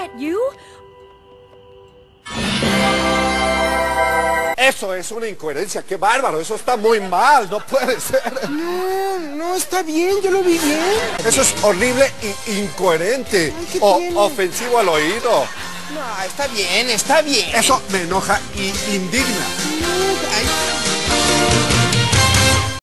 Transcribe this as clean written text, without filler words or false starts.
at you? Eso es una incoherencia, qué bárbaro, eso está muy mal, no puede ser. No, está bien, yo lo vi bien. Eso es horrible e incoherente, Ay, ¿qué o tiene? ofensivo al oído. No, está bien, está bien. Eso me enoja y indigna. Ay.